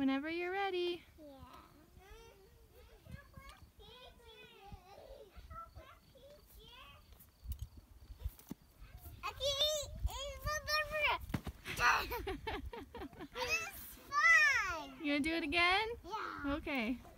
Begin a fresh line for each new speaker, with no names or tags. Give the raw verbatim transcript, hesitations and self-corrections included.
whenever you're ready.
It is fun!
You gonna do it again?
Yeah.
Okay.